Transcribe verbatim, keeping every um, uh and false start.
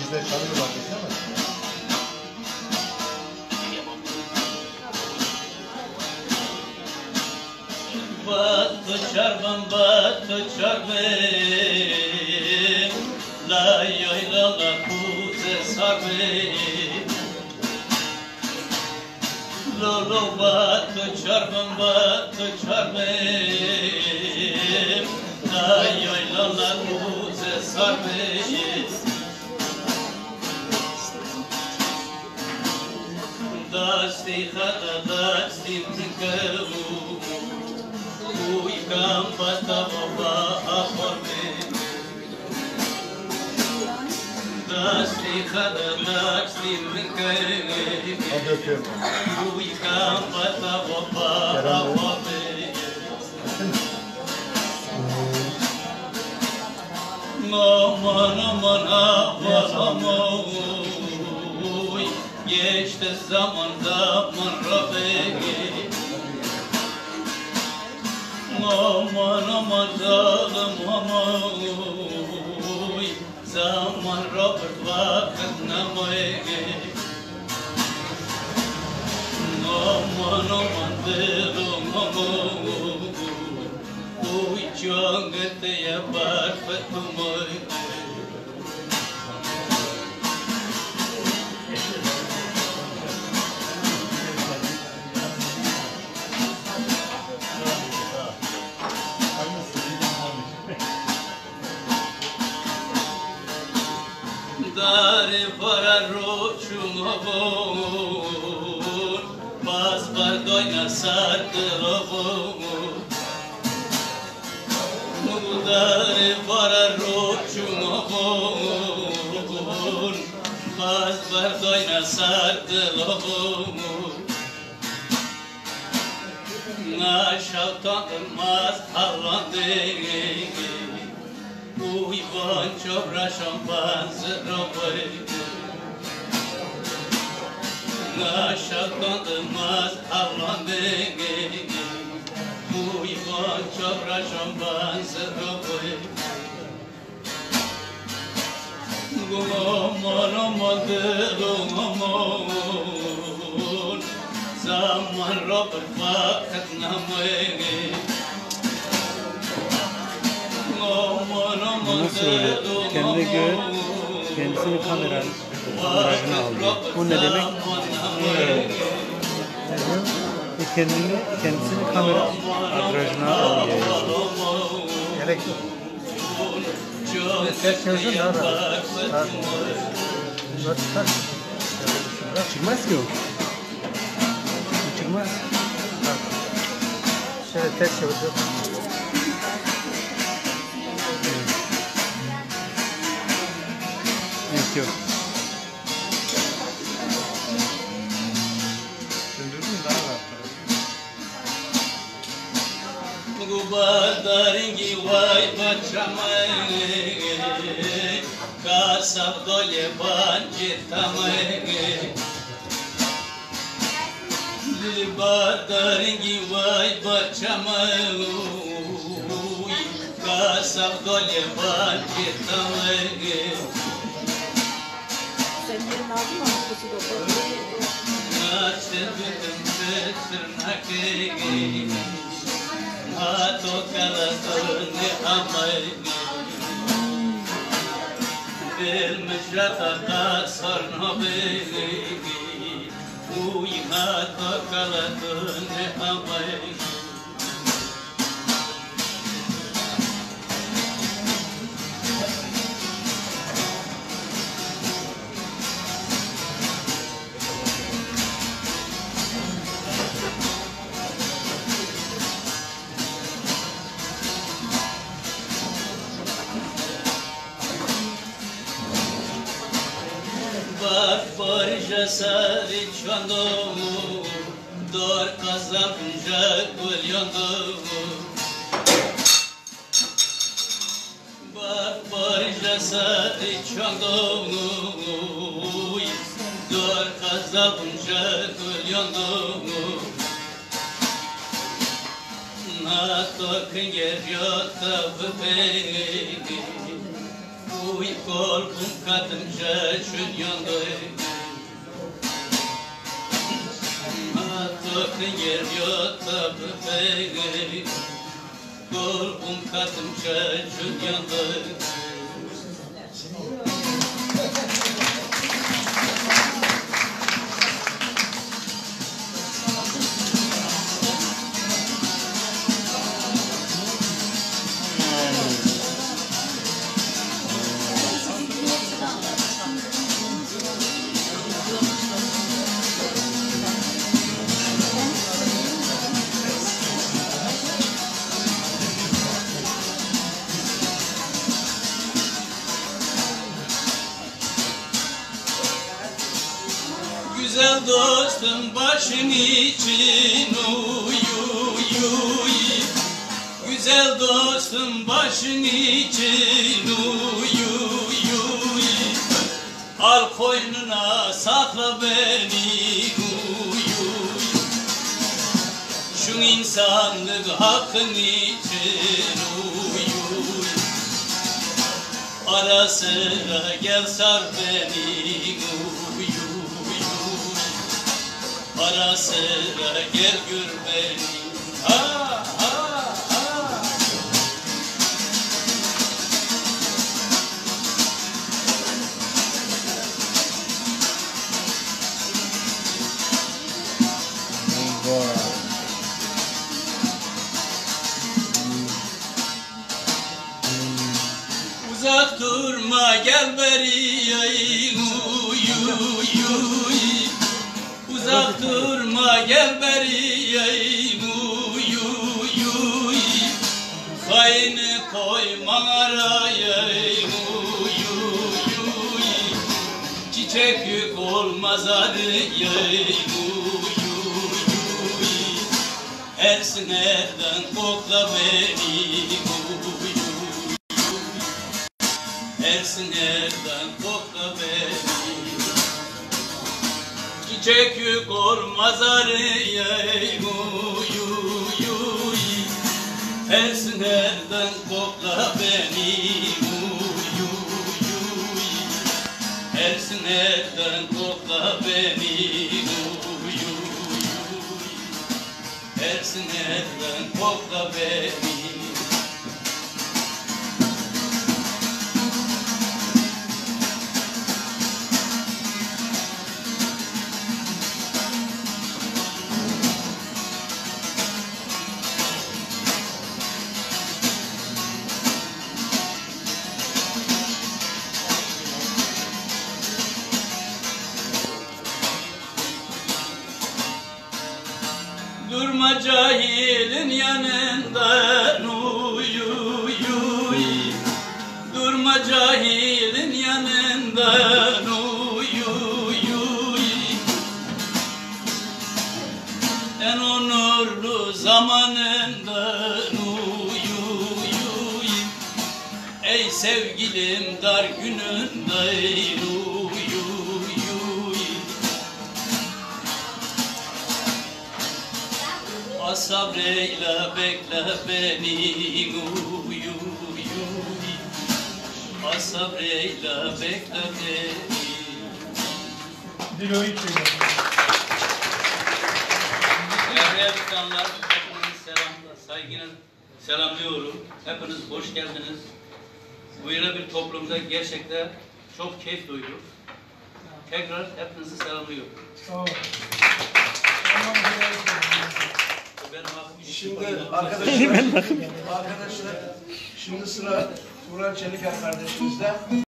Bizde çalıyorlar değil mi? Batı çarmım, batı çarmım, la yayla la kuze sarmım. Lolo batı çarmım, batı çarmım, la yayla la kuze sarmım. Dasti khada dasti mkamu Uy kampata baba akhorme Dasti khada dasti mkamu Uy kampata baba akhorme Aman aman aman aman Geçti zaman zaman Rabbi Aman aman zalim aman Zaman Rabbi vakit namay Aman aman dilim aman Uy çangıt yapar fetumay Dari para rochum avon Bas bardoina sardı avon Dari para rochum avon Bas bardoina sardı avon Naşavtan mas hallandı Uy van çobra şampanz roboy Naşaktan maz avlandı Uy van çobra şampanz roboy Aman aman dilim aman Zaman Rabbi vakit namay Nasıl öyle? Kendine göre kendisini kamera kamerasına alıyor. Bu ne demek? Evet. Bu kendini kendisini kamera kamerasına alıyor. Gerek yok. Ters çevirsin daha rahat. Bunlar çıkar. Çıkmaz ki o. Çıkmaz. Şöyle ters çevirsin. Yok. Döndürdün mü daha rahat. Gubadaringi vay bachamay Kasab dole banjitamay Gubadaringi vay bachamay Kasab dole banjitamay Sen yerini aldın mı? Kutu da Açtım tırnakı Ato kalatını amay Bilmiş rataka sarna beni Uy ato kalatını amay Barbarca sari çando Dor kazapınca gül yandı Barbarca sari çando Dor kazapınca gül yandı Na token geliyor tabi uy korkum katınca şünyandı Hatıkın yer yotta bey Korkum katınca şünyandı Güzel dostum başın için uy uy uy Güzel dostum başın için uy uy uy Al koynuna sakla beni uy uy Şu insanlık hakkın için uy uy Ara sıra gel sar beni uy uy Ara sıra gel gör beni ha ha ha Uzak durma gel beri ay uy uy uy Uzak durma gel beri ay uy uy uy Kayını koyma araya uy uy uy Çiçek yük olmaz araya uy uy uy Ersin erden kokla beni uy uy Ersin erden kokla beni Çiçek yük olmaz araya uy uy uy Ersin erden kokla beni uy uy uy Ersin erden kokla beni uy uy uy Ersin erden kokla beni Durma cahilin yanında uy uy uy Durma cahilin yanında uy uy uy En onurlu zamanında uy uy uy Ey sevgilim dar gününde uy uy uy Sabreyle bekle beni uy uy uy Sabreyle bekle beni Dilo hiç öyle. Değerli efkanlar, hepinizi selamla, saygıyla selamlıyorum. Hepiniz hoş geldiniz. Böyle bir toplumda gerçekten çok keyif duyduk. Tekrar hepinizi selamlıyorum. Oh. Şimdi arkadaşlar, arkadaşlar şimdi sıra Turan Çeliker kardeşimizde.